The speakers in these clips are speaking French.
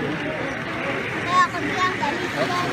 Kaya ako bilang galit yan.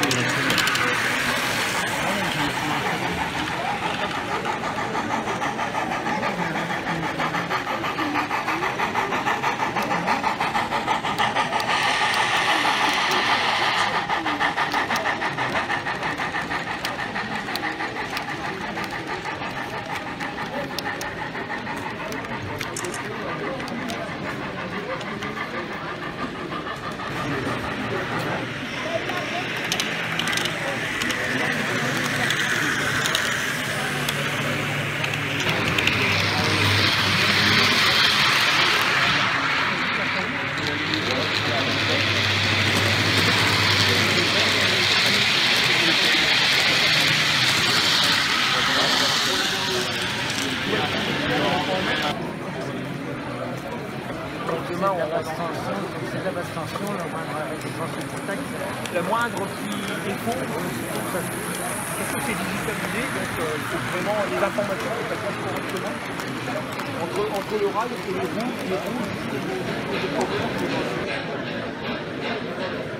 Demain, on va abstention, donc ces abstentions, le moindre petit défaut, parce que c'est digitalisé, donc il faut vraiment les informations que ça passe correctement entre le rail et les roues, les problèmes.